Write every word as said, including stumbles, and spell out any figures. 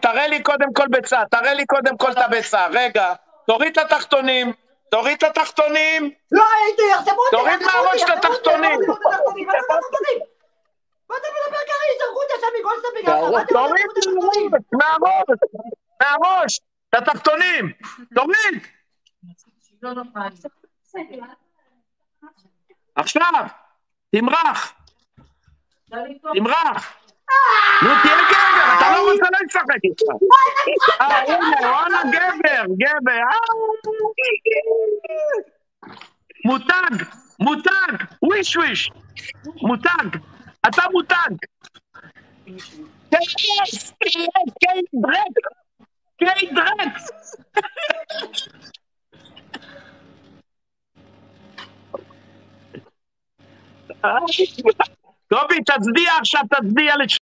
תראה לי קודם כל ביצה, תראה לי קודם כל את הביצה, רגע, תוריד את התחתונים, תוריד את התחתונים. לא הייתי, יחסמו אותי, תוריד מהראש את התחתונים. מה אתה מדבר ככה, יזרקו אותי עכשיו מגולסטה בגללך, תוריד מהראש, מהראש, את התחתונים, תוריד. עכשיו, תמרח, תמרח. נו תהיה גבר, אתה לא רוצה לא לשחק איתך. אה, הנה, וואלה גבר, גבר. מותג, מותג, וויש וויש. מותג, אתה מותג. קייס, קייס, קייס דרק. קייס דרק. קובי, תצדיע עכשיו, תצדיע לשם.